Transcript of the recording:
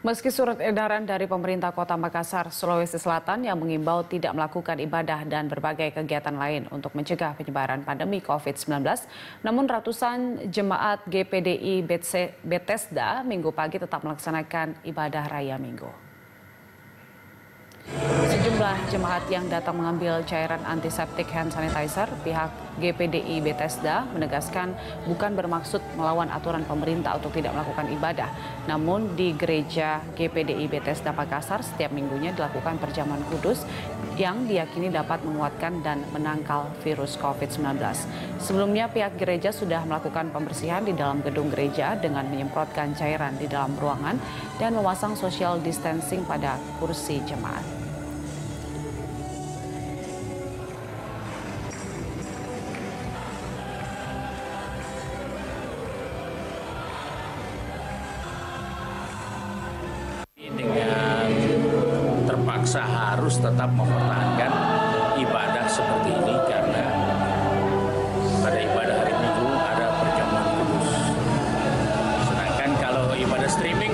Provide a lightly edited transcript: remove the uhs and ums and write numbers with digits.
Meski surat edaran dari pemerintah Kota Makassar, Sulawesi Selatan yang mengimbau tidak melakukan ibadah dan berbagai kegiatan lain untuk mencegah penyebaran pandemi COVID-19, namun ratusan jemaat GPDI Bethesda Minggu pagi tetap melaksanakan ibadah raya Minggu. Sejumlah jemaat yang datang mengambil cairan antiseptik hand sanitizer, pihak GPDI Bethesda menegaskan bukan bermaksud melawan aturan pemerintah untuk tidak melakukan ibadah. Namun di gereja GPDI Bethesda Makassar setiap minggunya dilakukan perjamuan kudus yang diyakini dapat menguatkan dan menangkal virus COVID-19. Sebelumnya pihak gereja sudah melakukan pembersihan di dalam gedung gereja dengan menyemprotkan cairan di dalam ruangan dan memasang social distancing pada kursi jemaat. Dengan terpaksa harus tetap mempertahankan ibadah seperti ini karena pada ibadah hari Minggu ada perjamuan kudus. Sedangkan kalau ibadah streaming